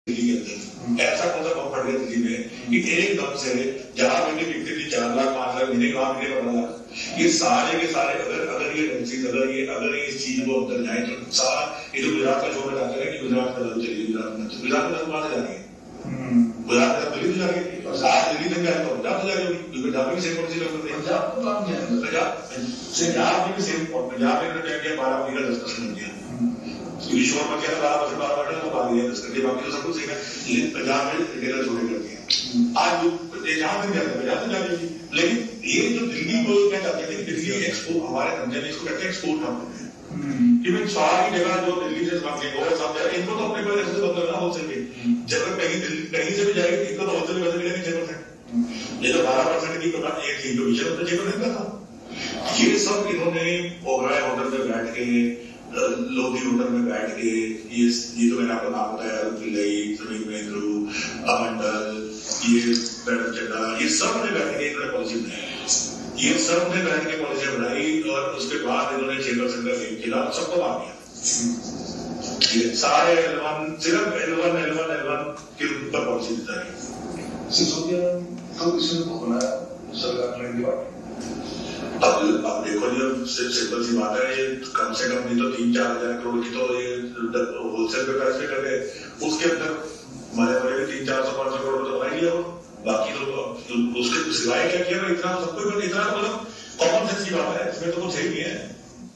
दिल्ली के अंदर ऐसा कौन सा पड़ गया दिल्ली में कि एकदम से जहां मैंने बिकती थी 4 लाख 5 लाख महीने वहां मिले 15 लाख। ये सारे के सारे अगर ये इस चीज को अंदर जाए तो सारा ये जो गुजरात का छोड़ जाता है कि गुजरात में दारू चली, गुजरात में दारू कहां से जा रही है? गुजरात में दिल्ली से जा रही है और साथ दिल्ली तक जाए तो पंजाब से जा रही होगी। पंजाब में सेम पॉलिसी लोग करते हैं। पंजाब को काम किया, पंजाब में भी सेम, पंजाब में क्या किया 12 महीने 10% किया, ईश्वर में क्या 12% तो बात है 10 घंटे, बाकी तो सब कुछ सीखा। लेकिन पंजाब में रिटेलर छोड़े कर दिया। आज जहां तक जाते पंजाब से जाएगी। लेकिन ये जो दिल्ली को क्या चाहते थे कि दिल्ली एक्सपोर्ट, हमारे धंधे में इसको कहते हैं एक्सपोर्ट हम इवन सारी जगह जो दिल्ली से इनको तो अपने पास ऐसे बंद करना होलसेल में, जब कहीं से भी जाएगी इनको तो होलसेल में मिलेगी 6%। ये तो 12% की एक थी तो 6% का था। ये सब इन्होंने ओबराय होटल में बैठ के, लोधी होटल में बैठ के, ये तो मैंने आपको नाम बताया, समीर मेहंद्रू, अमंडल, ये बैठक चड्डा, ये सब ने बैठ के इन्होंने पॉलिसी बनाई। ये सब ने बैठ के पॉलिसी बनाई और उसके बाद इन्होंने 6% का गेम खेला, सबको मार दिया। ये सारे L1 सिर्फ L1 के ऊपर पॉलिसी बताई। सिसोदिया तो इसने बनाया सरकार ने दिया। अब देखो जी, सिंपल सी बात है, ये कम से कम नहीं तो 3-4 हजार करोड़ की तो ये होलसेल पे पैसे कर गए। उसके अंदर बड़े भी 300-400-500 करोड़ तो बना लिया, बाकी तो उसके सिवाय क्या किया? इतना सबको इतना तो मतलब कॉमन सेंस की बात है, इसमें तो कुछ है ही नहीं है।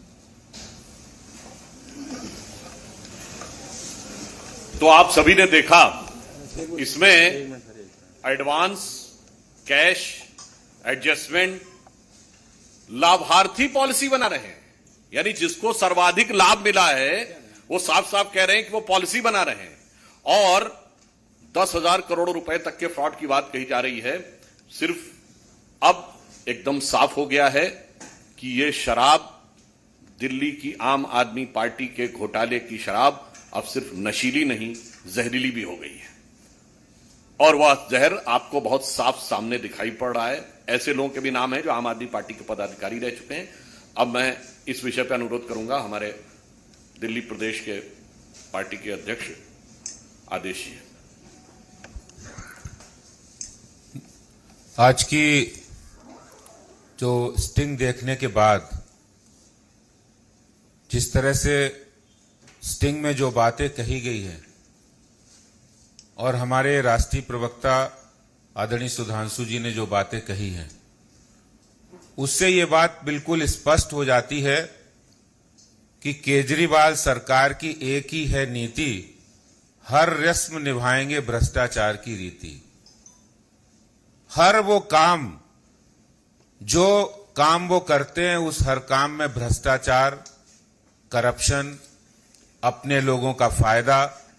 तो आप सभी ने देखा, इसमें एडवांस, कैश, एडजस्टमेंट, लाभार्थी पॉलिसी बना रहे हैं। यानी जिसको सर्वाधिक लाभ मिला है वो साफ साफ कह रहे हैं कि वो पॉलिसी बना रहे हैं। और 10,000 करोड़ रुपए तक के फ्रॉड की बात कही जा रही है। सिर्फ अब एकदम साफ हो गया है कि ये शराब, दिल्ली की आम आदमी पार्टी के घोटाले की शराब अब सिर्फ नशीली नहीं, जहरीली भी हो गई है। और वह जहर आपको बहुत साफ सामने दिखाई पड़ रहा है। ऐसे लोगों के भी नाम हैं जो आम आदमी पार्टी के पदाधिकारी रह चुके हैं। अब मैं इस विषय पर अनुरोध करूंगा हमारे दिल्ली प्रदेश के पार्टी के अध्यक्ष आदेश जी। आज की जो स्टिंग देखने के बाद जिस तरह से स्टिंग में जो बातें कही गई हैं और हमारे राष्ट्रीय प्रवक्ता आदरणीय सुधांशु जी ने जो बातें कही हैं, उससे ये बात बिल्कुल स्पष्ट हो जाती है कि केजरीवाल सरकार की एक ही है नीति, हर रस्म निभाएंगे भ्रष्टाचार की रीति। हर वो काम, जो काम वो करते हैं, उस हर काम में भ्रष्टाचार, करप्शन, अपने लोगों का फायदा।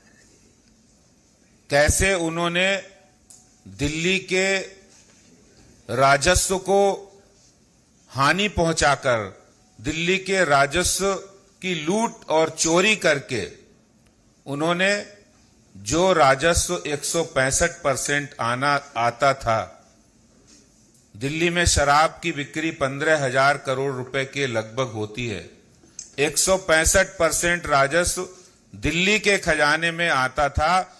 कैसे उन्होंने दिल्ली के राजस्व को हानि पहुंचाकर, दिल्ली के राजस्व की लूट और चोरी करके उन्होंने जो राजस्व 165% आता था, दिल्ली में शराब की बिक्री 15,000 करोड़ रुपए के लगभग होती है, 165% राजस्व दिल्ली के खजाने में आता था